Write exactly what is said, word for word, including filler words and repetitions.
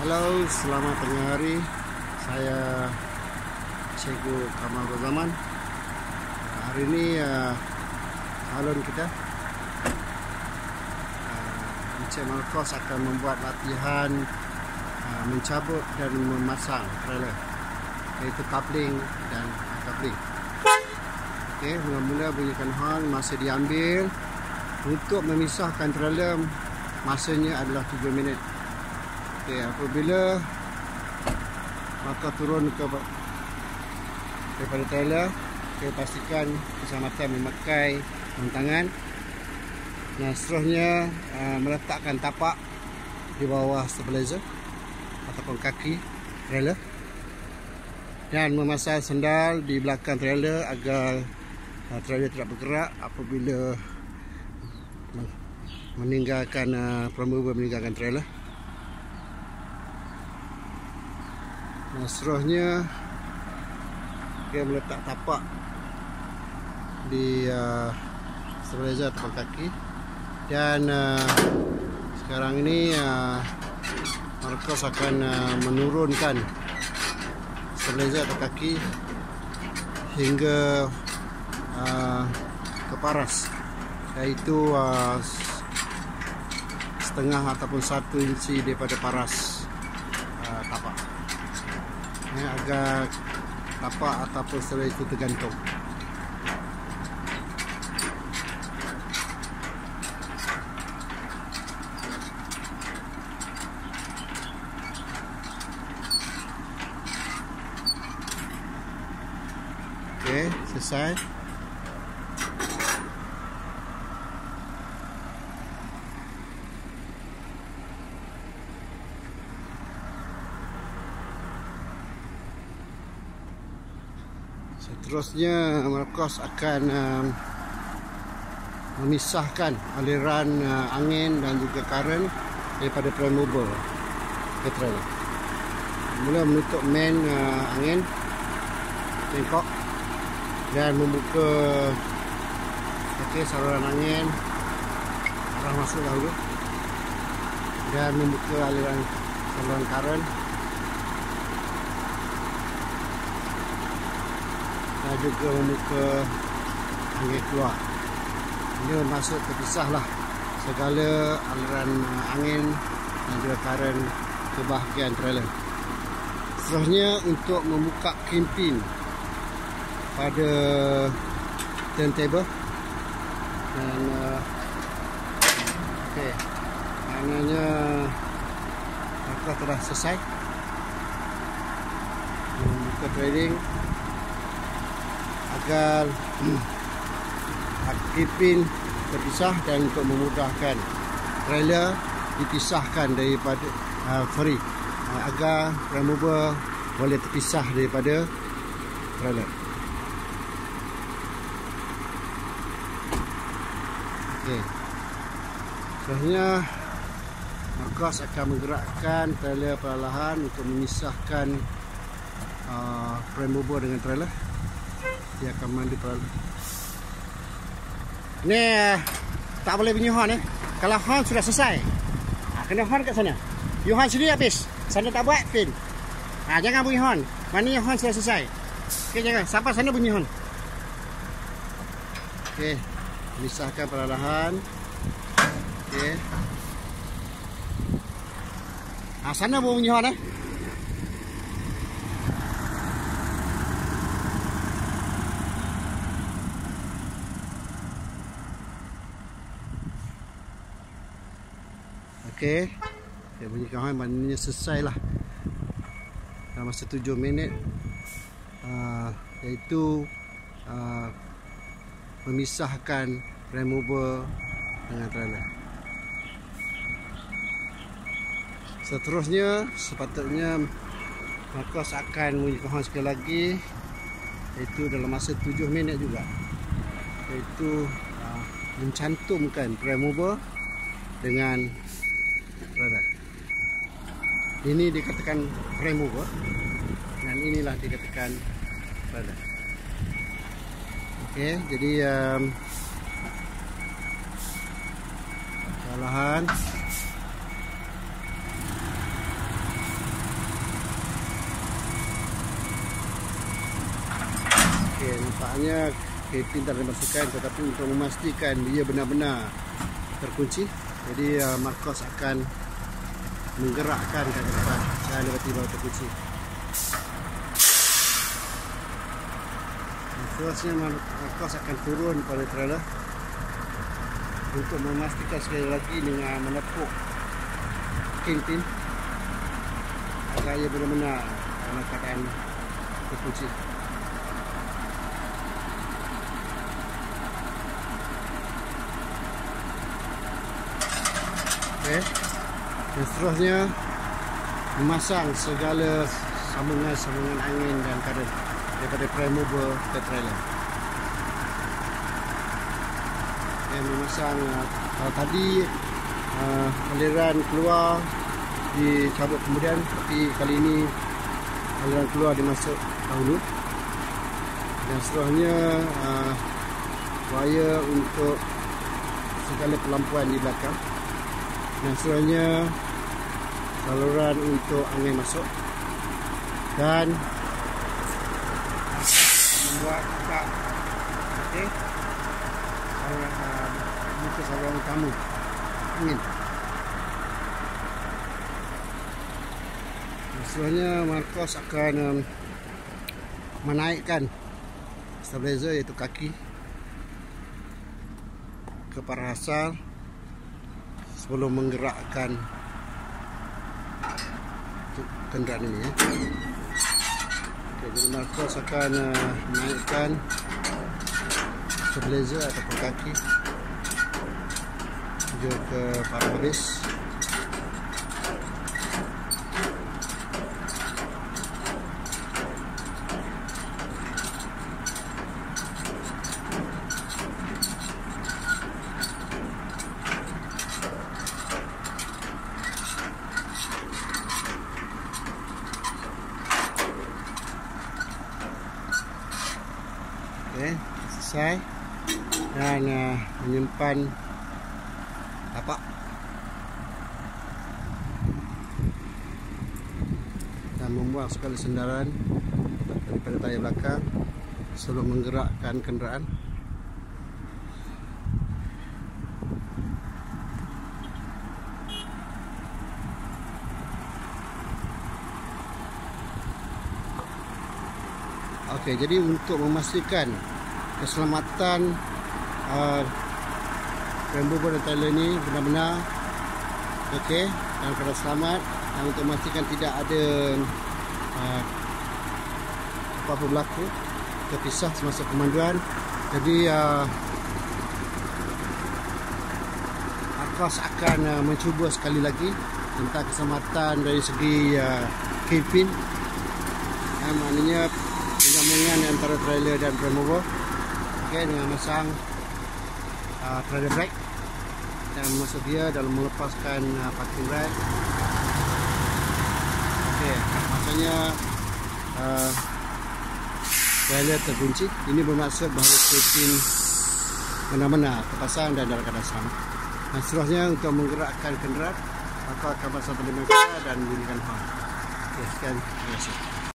Halo, selamat tengah hari. Saya Cikgu Kamal Rozaman. Hari ini uh, salon kita uh, Encik Marcos akan membuat latihan uh, mencabut dan memasang trailer, iaitu coupling dan coupling. Okey, mula-mula bunyikan horn, masa diambil. Untuk memisahkan trailer, masanya adalah tujuh minit. Okey, apabila maka turun ke daripada trailer, okay, pastikan keselamatan memakai jam tangan. Nah, seterusnya uh, meletakkan tapak di bawah stabilizer ataupun kaki trailer dan memasang sandal di belakang trailer agar uh, trailer tidak bergerak apabila meninggalkan uh, promover meninggalkan trailer. Nah, seterusnya dia meletak tapak di uh, stabilizer atau kaki dan uh, sekarang ini uh, Marcos akan uh, menurunkan stabilizer atau kaki hingga uh, ke paras, iaitu uh, setengah ataupun satu inci daripada paras uh, tapak. Ini agar tapak ataupun stabilizer itu tergantung. Okey, selesai. Seterusnya Marcos akan um, memisahkan aliran uh, angin dan juga current daripada prime mover ke trailer. Mula menutup main uh, angin bengkok dan membuka okay, saluran angin arah masuk dahulu dan membuka aliran saluran current dan juga membuka angin keluar. Ini masuk terpisahlah segala aliran angin dan juga current ke bahagian trailer. Seterusnya untuk membuka kingpin pada turntable dan uh, okey, maknanya maka telah selesai membuka trailing agar kingpin terpisah dan untuk memudahkan trailer dipisahkan daripada uh, free uh, agar prime mover boleh terpisah daripada trailer. Okey. Seterusnya Marcos akan menggerakkan trailer perlahan untuk memisahkan uh, prime mover dengan trailer. Dia akan mandi perlahan. Ni uh, tak boleh bunyi horn eh. Kalau horn sudah selesai, ha, kena horn kat sana. You horn sendiri habis. Sana tak buat pin. Ha, jangan bunyi horn. Mana horn sudah selesai. Okey, jangan. Sampai sana bunyi horn. Okey. Misahkan perlahan. Okey. Ha, sana bunyi horn eh. Okey. Dia bunyikan horn, maknanya selesai lah dalam masa tujuh minit, uh, iaitu uh, memisahkan prime mover dengan trailer. Seterusnya sepatutnya Marcos akan bunyikan horn sekali lagi, iaitu dalam masa tujuh minit juga, iaitu uh, mencantumkan prime mover dengan trailer. Ini dikatakan prime mover dan inilah dikatakan trailer. Okey, jadi um, perlahan Okey, nampaknya kepin tak ada masukan, tetapi untuk memastikan dia benar-benar terkunci, jadi uh, Marcos akan menggerakkan ke depan dan tiba-tiba terkunci. Seterusnya Marcos akan turun pada trailer untuk memastikan sekali lagi dengan menepuk kingpin agar ia benar-benar dalam keadaan terkunci. Okay. Dan seterusnya memasang segala sambungan-sambungan angin dan karen daripada prime mover ke trailer. Okay, memasang uh, tadi uh, aliran keluar dicabut kemudian, tapi kali ini aliran keluar dimasuk dahulu. Dan seterusnya uh, wire untuk segala pelampuan di belakang. Dan seterusnya saluran untuk angin masuk dan membuat buka okey saluran buka saluran utama angin. Dan seterusnya Marcos akan um, menaikkan stabilizer iaitu kaki ke parah asal sebelum menggerakkan kenderaan ini ya. Okay, jadi Marcos akan uh, menaikkan stabilizer ataupun kaki menuju ke parah habis. Okay, selesai dan uh, menyimpan tapak dan membuang segala sendaran daripada tayar belakang sebelum menggerakkan kenderaan. Okey, jadi untuk memastikan keselamatan uh, prime mover dan trailer ini benar-benar okey dan keadaan selamat, dan untuk memastikan tidak ada uh, apa-apa berlaku terpisah semasa pemanduan, jadi uh, Marcos akan uh, mencuba sekali lagi tentang keselamatan dari segi uh, kingpin, uh, maknanya penyambungan antara trailer dan prime mover. Okey, dengan masang uh, trailer brake dan masuk dia dalam melepaskan uh, parking brake. Okey, maksudnya uh, trailer terkunci. Ini bermaksud bahawa kepin benar-benar terpasang dan dalam keadaan selamat. Dan seterusnya untuk menggerakkan kenderaan, maka akan pasang terlibat dan bunyikan horn. Okey, sekian, terima kasih.